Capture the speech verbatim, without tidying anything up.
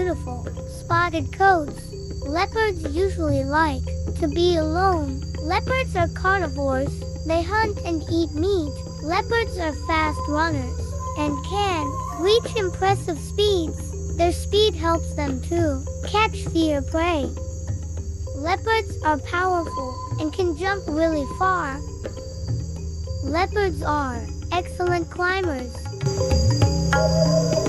beautiful, spotted coats. Leopards usually like to be alone. Leopards are carnivores. They hunt and eat meat. Leopards are fast runners and can reach impressive speeds. Their speed helps them to catch their prey. Leopards are powerful and can jump really far. Leopards are excellent climbers.